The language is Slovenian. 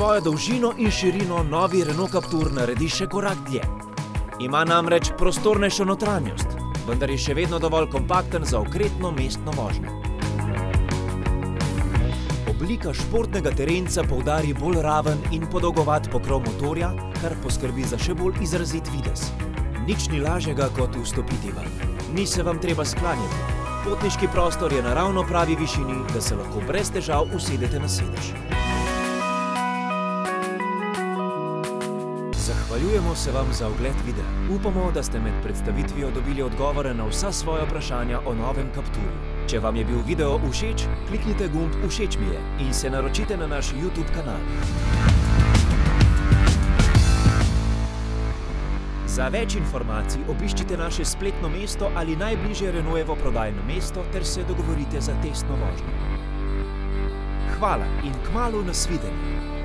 svojo dolžino in širino novi Renault Captur naredi še korak dlje. Ima namreč prostornejšo notranjost, vendar je še vedno dovolj kompakten za okretno mestno vožnjo. Oblika športnega terenca poudari bolj raven in podolgovat pokrov motorja, kar poskrbi za še bolj izrazit videz. Nič ni lažjega kot vstopiti ven. Ni se vam treba sklanjati. Potniški prostor je na ravno pravi višini, da se lahko brez težav usedete na sedež. Zahvaljujemo se vam za ogled videa. Upamo, da ste med predstavitvijo dobili odgovore na vsa svoja vprašanja o novem Capturju. Če vam je bil video všeč, kliknite gumb Všeč mi je in se naročite na naš YouTube kanal. Za več informacij obiščite naše spletno mesto ali najbližje Renaultovo prodajno mesto ter se dogovorite za testno vožnjo. Hvala in kmalu nasvidenje!